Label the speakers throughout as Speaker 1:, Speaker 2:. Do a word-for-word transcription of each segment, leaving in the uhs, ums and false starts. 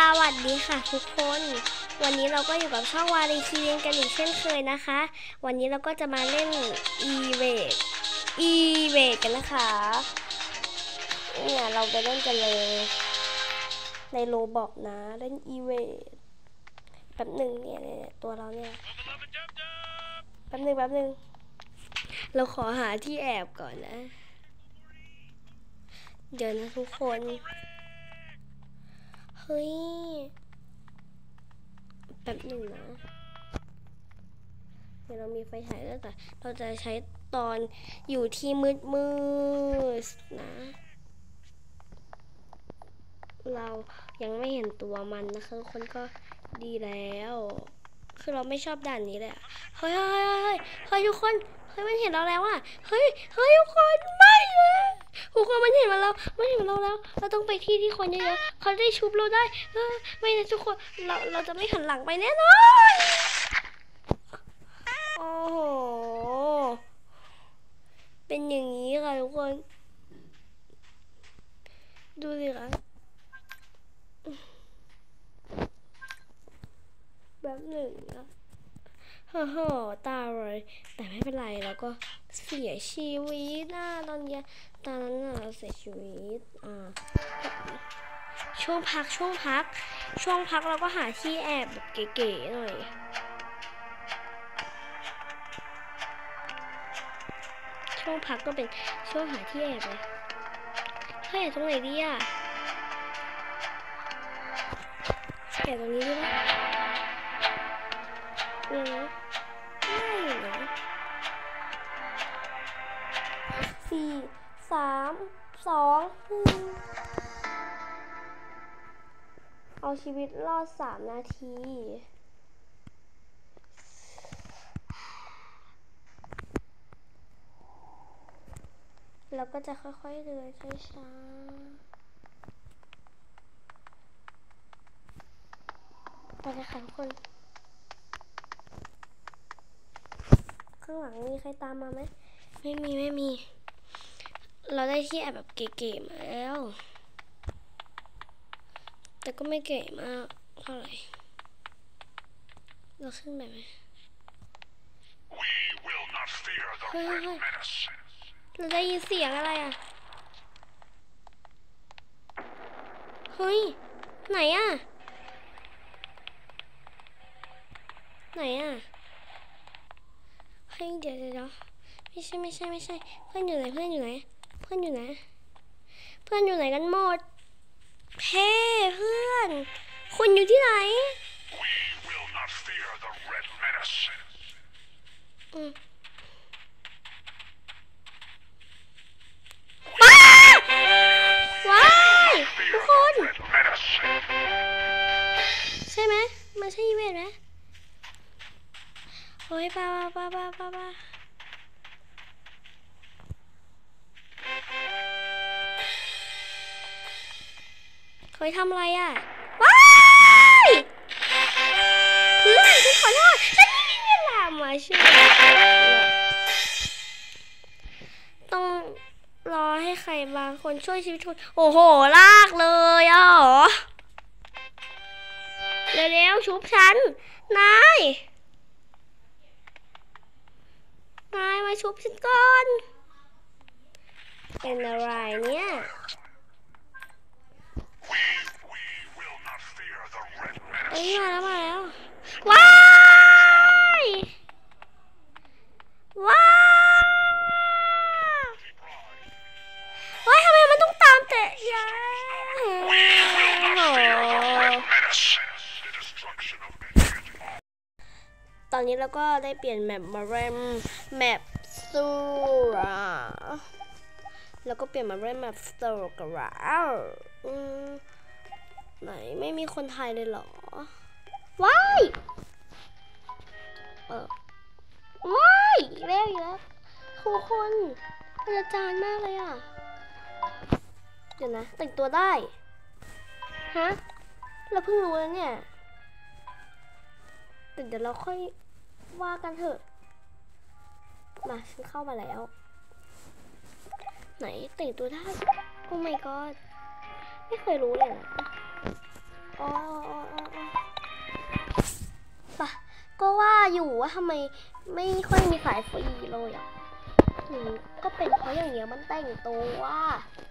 Speaker 1: วัสดีค่ะทุกคนวันนี้เราก็อยู่กับช่องวารีคีเรียนกันอีกเช่นเคยนะคะวันนี้เราก็จะมาเล่น อี เวท อี เวท กันนะคะเนี่ยเราไปเล่นกันเลยในโรบอกนะเล่น อี เวท แป๊บหนึ่งเนี่ยตัวเราเนี่ยแป๊บหนึ่งแป๊บหนึ่งเราขอหาที่แอบก่อนนะเดี๋ยวนะทุกคนเฮ้ยแป๊บหนึ่งนะเดี๋ยวเรามีไฟฉายแล้วแต่เราจะใช้ตอนอยู่ที่มืดมืดนะเรายังไม่เห็นตัวมันนะคะทุกคนก็ดีแล้วคือเราไม่ชอบด่านนี้เลยอะเฮ้ยเฮ้ยเฮ้ยเฮ้ยทุกคนเฮ้ยมันเห็นเราแล้วอะเฮ้ยเฮ้ยทุกคนไม่เลยทุกคนมันเห็นมาเรามันเห็นเราแล้วเราต้องไปที่ที่คนเยอะๆเขาได้ชุบเราได้เออไม่นะทุกคนเราเราจะไม่หันหลังไปแน่นอนโอ้โหเป็นอย่างนี้ค่ะทุกคนดูสิคะแบบหนึ่งนะฮ่าฮ่าตาเลยแต่ไม่เป็นไรเราก็เสียชีวิตนะตอนนี้ตอนนั้นเราเสียชีวิตอ่าช่วงพักช่วงพักช่วงพักเราก็หาที่แอบแบบเก๋ๆหน่อยช่วงพักก็เป็นช่วงหาที่แอบเลยเฮ้ยตรงไหนดีอ่ะแอบตรงนี้ดีไหมเนี่ยนะไม่นะสี่สามสองหนึ่งเอาชีวิตรอดสามนาทีแล้วก็จะค่อยๆเดินช้าๆไปเลยค่ะทุกคนข้างหลังมีใครตามมาไหมไม่มีไม่มีเราได้ที่แอบแบบเก๋ๆมาแล้วแต่ก็ไม่เก๋มากเท่าไหร่เราขึ้นไปไหมเฮ้ยเราได้ยินเสียงอะไรอ่ะเฮ้ยไหนอ่ะไหนอ่ะเฮ้ยเดี๋ยวเดี๋ยวไม่ใช่ไม่ใช่ไม่ใช่เพื่อนอยู่ไหนเพื่อนอยู่ไหนเพื่อนอยู่ไหนเพื่อนอยู่ไหนกันหมดเฮ้เพื่อนคุณอยู่ที่ไหนอืมว้าวว้าวทุกคนใช่ไหมมันใช่อีเวนต์ไหมโอ้ยป้าป้าป้าป้าป้าเคยทำอะไรอ่ะว้ายเพื่อนฉันขอโทษฉันไม่มีเวลามาช่วยต้องรอให้ใครบางคนช่วยชีวิตคุณโอ้โหลากเลยอ่ะหรอเร็วๆชุบฉันนายนายมาชุบฉันก่อนเป็นอะไรเนี่ยเอ้ยมาแล้วมาแล้วว้ายว้ายว้ายทำไมมันต้องตามแต่ยาตอนนี้เราก็ได้เปลี่ยนแมปมาเล่นแมปซูราแล้วก็เปลี่ยนมาเล่นแมปสโตร์กันแล้วอืมไหนไม่มีคนไทยเลยเหรอว้ายเออว้ายอีกแล้วอีกแล้วทุกคนอาจารย์มากเลยอ่ะเดี๋ยวนะแต่งตัวได้ฮะเราเพิ่งรู้แล้วเนี่ยแต่เดี๋ยวเราค่อยว่ากันเถอะมาฉันเข้ามาแล้วไหนแต่งตัวได้โอ้ my god ไม่เคยรู้เลยนะอ๋อก็ว่าอยู่ว่าทำไมไม่ค่อยมีสายฟรีเลยอ่ะหนูก็เป็นเพราะอย่างเงี้ยมันแต่งตัวว่า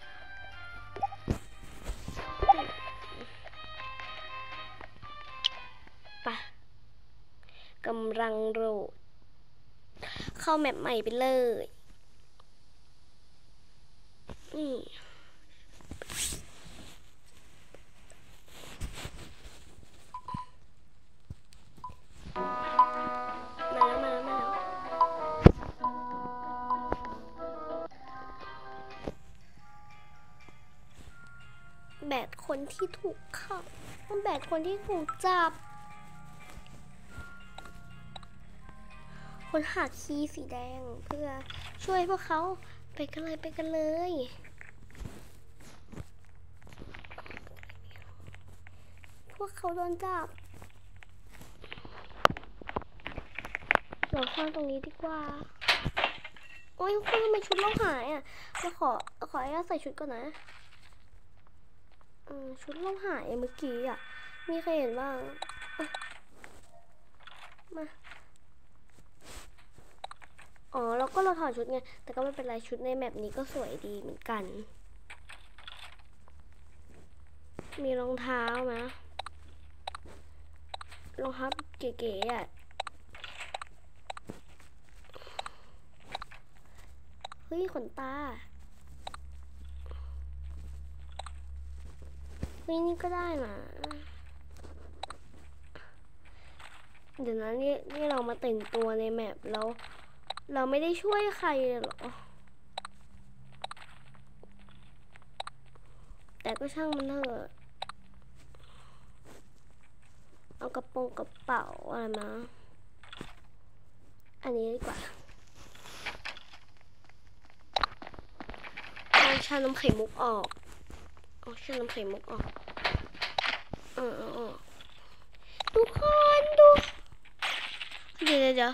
Speaker 1: ปะกำลังโหลดเข้าแมปใหม่ไปเลยนี่มาแล้วมาแล้วมาแล้วแบตคนที่ถูกเข้าแบตคนที่ถูกจับคนหาคีย์สีแดงเพื่อช่วยพวกเขาไปกันเลยไปกันเลยพวกเขาโดนจับเราเข้าตรงนี้ดีกว่าโอ้ยคุณทำไมชุดเราหายอ่ะเราขอขออนุญาตใส่ชุดก่อนนะชุดเราหายเมื่อกี้อ่ะมีใครเห็นบ้างมาอ๋อแล้วก็เราถอดชุดไงแต่ก็ไม่เป็นไรชุดในแมปนี้ก็สวยดีเหมือนกันมีรองเท้าไหมรองเท้าเก๋ๆอ่ะเฮ้ยขนตาเฮ้ยนี่ก็ได้นะเดี๋ยวนะนี่นี่เรามาแต่งตัวในแมปแล้วเราไม่ได้ช่วยใครเลยหรอแต่ก็ช่างมันเถอะเอากระโปรงกระเป๋าอะไรมาอันนี้ดีกว่าเอาชานมไข่มุกออกเอาชานมไข่มุกออกเออเออเออทุกคนดูเดี๋ยวเดี๋ยว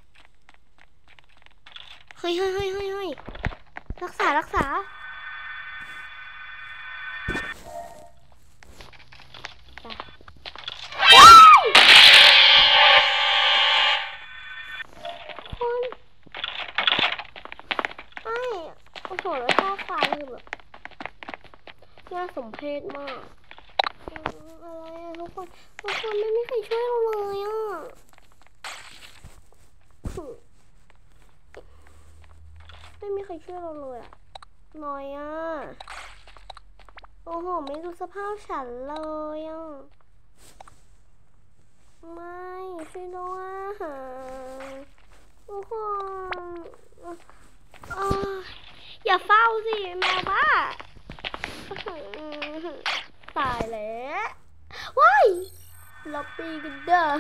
Speaker 1: เฮ้ยเฮ้ยเฮ้ยเฮ้ยเฮ้ยรักษารักษาคนไอ้โอ้โหแล้วท่าไฟคือแบบน่าสมเพชมากอะไรอะทุกคนทุกคนไม่มีใครช่วยเราเลยอะไม่มีใครช่วยเราเลยอะน้อยอะโอ้โหไม่ดูสภาพฉันเลยอะไม่ช่วยด้วยทุกคนอย่าเฝ้าสิแมวบ้าตายแล้วว้ายล็อบบี้กันเด้อ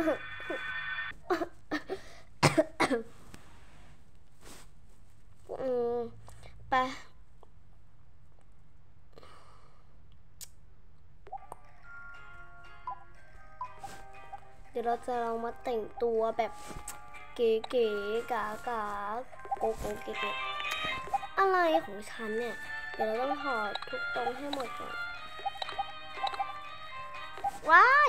Speaker 1: อืมไปเดี๋ยวเราจะลองมาแต่งตัวแบบเก๋ๆกากาโกโก้เก๋ๆอะไรของฉันเนี่ยเดี๋ยวเราต้องถอดทุกตรงให้หมดก่อนว้าย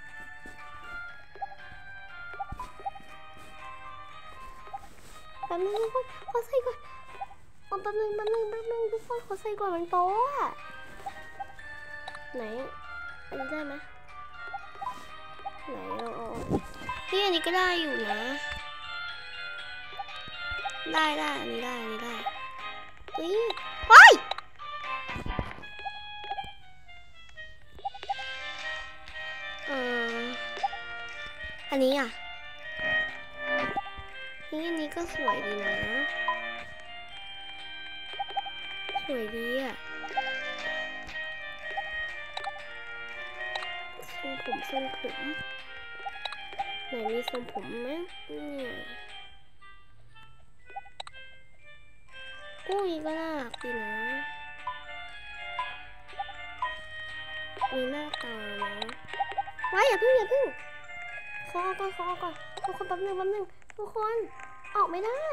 Speaker 1: แป๊บนึงทุกคนขอใส่ก่อนแป๊บนึงแป๊บนึงแป๊บนึงทุกคนขอใส่ก่อนมันโป๊ะไหนอันนี้ได้ไหมไหนเราเอาที่อันนี้ก็ได้อยู่นะได้ได้อันนี้ได้อันนี้ได้เฮ้ยว้ายเอออันนี้อ่ะนี่อันนี้ก็สวยดีนะสวยดีอ่ะทรงผมทรงผมไหนมีทรงผมไหมเนี่ยอุ้ยก็น่ารักดีนะมีหน้าตานะว้ายอย่าพึ่งอย่าพึ่งขอก่อนขอก่อนทุกคนแป๊บนึงแป๊บนึงทุกคนออกไม่ได้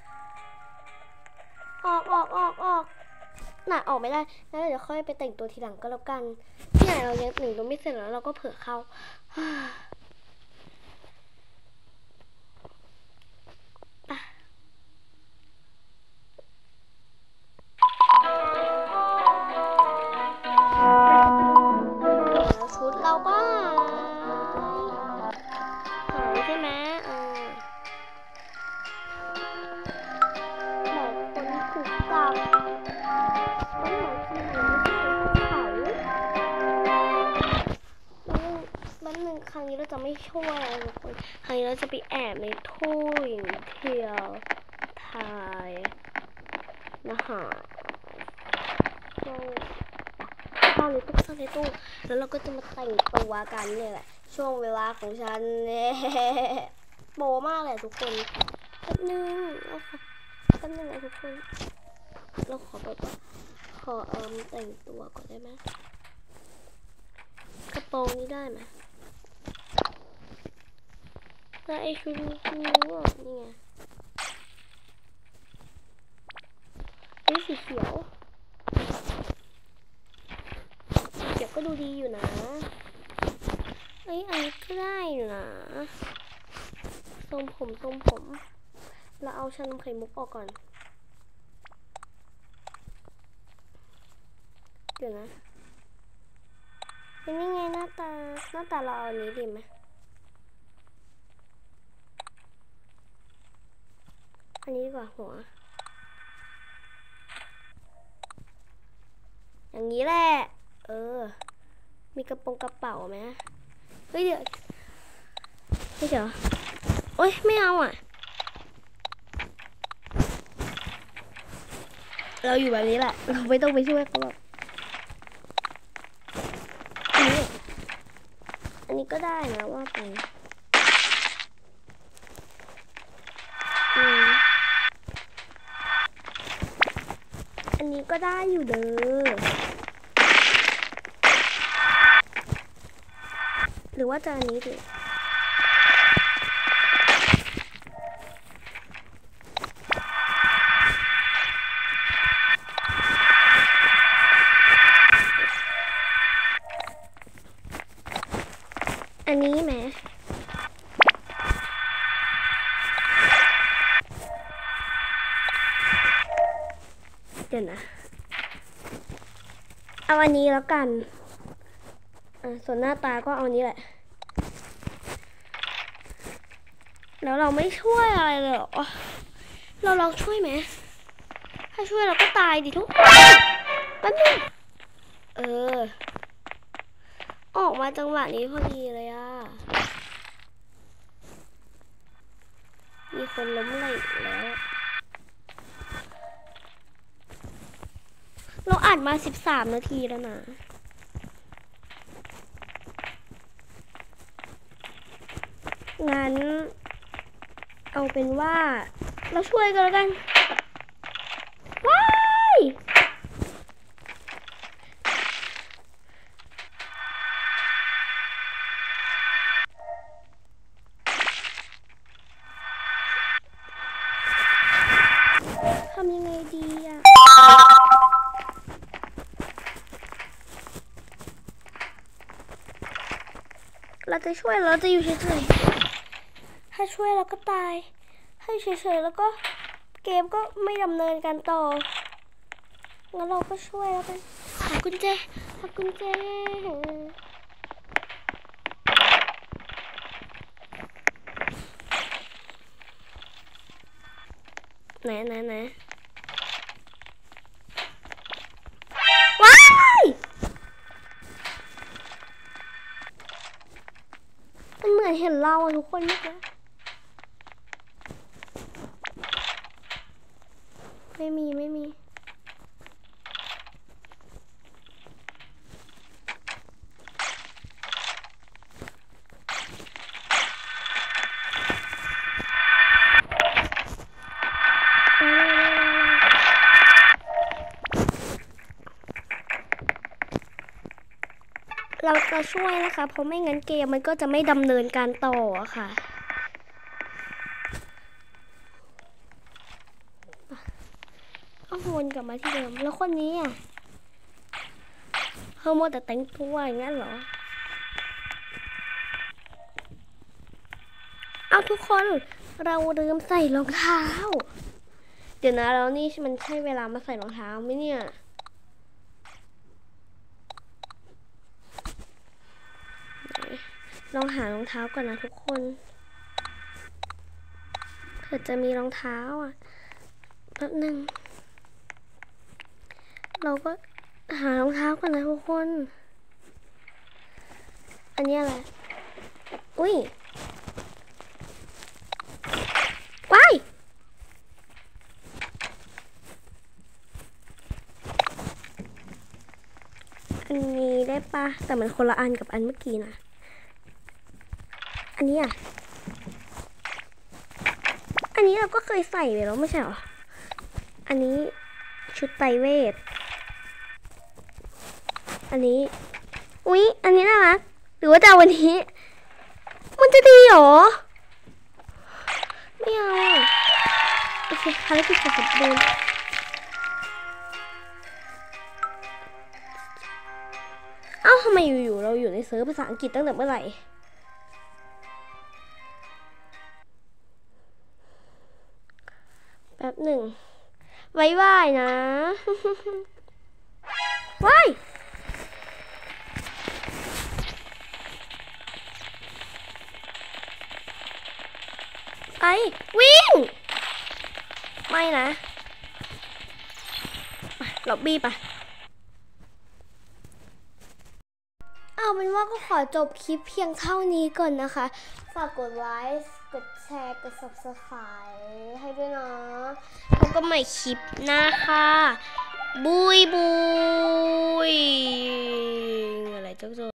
Speaker 1: ออกออกออกออกน่ะออกไม่ได้แล้วเดี๋ยวค่อยไปแต่งตัวทีหลังก็แล้วกันที่ไหนเรายังแต่งตัวไม่เสร็จแล้วเราก็เผื่อเข้าป๊บนึงครั้งนี้เราจะไม่ช่วยทุกคนครั้งนี้เราจะไปแอบในทุ่งเที่ยวทายนะคะก็ซ่อนในตู้ซ่อนในตู้แล้วเราก็จะมาแต่งตัวกันเนี่ยแหละช่วงเวลาของฉันเนี่ยโปมากเลยทุกคนแป๊บนึงเราขอแป๊บนึงนะทุกคนเราขอแบบว่าขอเอิมแต่งตัวก่อนได้ไหมกระโปรงนี้ได้ไหมแล้วไอชุดนี้นี่ไงนี่สีเขียวสีเขียวก็ดูดีอยู่นะเอ้ยอันนี้ก็ได้อยู่นะทรงผมทรงผมเราเอาชานมไข่มุกออกก่อนเดี๋ยวนะเป็นยังไงหน้าตาหน้าตาเราเอาอันนี้ดีไหมอันนี้ดีกว่าหัวอย่างนี้แหละเออมีกระโปรงกระเป๋าไหมเฮ้ยเดี๋ยวเฮ้ยเดี๋ยวโอ๊ยไม่เอาอ่ะเราอยู่แบบนี้แหละเราไม่ต้องไปช่วยเขาหรอกอันนี้อันนี้ก็ได้นะว่าไปอืมอันนี้ก็ได้อยู่เด้อหรือว่าจะอันนี้ดิอันนี้ไหมเดี๋ยวนะเอาอันนี้แล้วกันอ่ะส่วนหน้าตาก็เอาอันนี้แหละแล้วเราไม่ช่วยอะไรเลยเหรอเราลองช่วยไหมถ้าช่วยเราก็ตายดิทุกแป๊บนึงเออออกมาจังหวะนี้พอดีเลยอ่ะมีคนล้มเหลวแล้วเราอัดมาสิบสามนาทีแล้วนะงั้นเอาเป็นว่าเราช่วยกันแล้วกันว้ายทำยังไงดีอ่ะเราจะช่วยเราจะอยู่เฉยๆถ้าช่วยเราก็ตายให้เฉยๆแล้วก็เกมก็ไม่ดำเนินการต่องั้นเราก็ช่วยแล้วกันหากุญแจหากุญแจไหนไหนไหนว้ายมันเหมือนเห็นเราอะทุกคนเมื่อกี้ไม่มีไม่มีเราจะช่วยนะคะเพราะไม่งั้นเกมมันก็จะไม่ดำเนินการต่อค่ะก็วนกลับมาที่เดิมแล้วคนนี้อ่ะเขาโมแต่แต่งตัวอย่างนั้นเหรอเอาทุกคนเราลืมใส่รองเท้าเดี๋ยวนะแล้วนี่มันใช่เวลามาใส่รองเท้าไหมเนี่ยลองหารองเท้าก่อนนะทุกคนเผื่อจะมีรองเท้าอ่ะแป๊บนึงเราก็หารองเท้าก่อนนะทุกคนอันนี้อะไรอุ้ยว้ายอันนี้ได้ปะแต่มันคนละอันกับอันเมื่อกี้นะอันนี้อ่ะอันนี้เราก็เคยใส่ไปแล้วไม่ใช่หรออันนี้ชุดไตรเวทอันนี้อุ๊ยอันนี้น่ารักหรือว่าจะวันนี้มันจะดีหรอไม่เอาโอเคภารกิจเสร็จสมบูรณ์เอ้าทำไมอยู่ๆเราอยู่ในเซิร์ฟภาษาอังกฤษตั้งแต่เมื่อไหร่แป๊บหนึ่งไว้ว่ายนะว้ายไปวิ่งไม่นะล็อบบี้ปะเอาเป็นว่าก็ขอจบคลิปเพียงเท่านี้ก่อนนะคะฝากกดไลค์กดแชร์กด ซับสไครบ์ ให้ด้วยนะพบกันใหม่คลิปหน้าค่ะบุยบุยอะไรเจ้า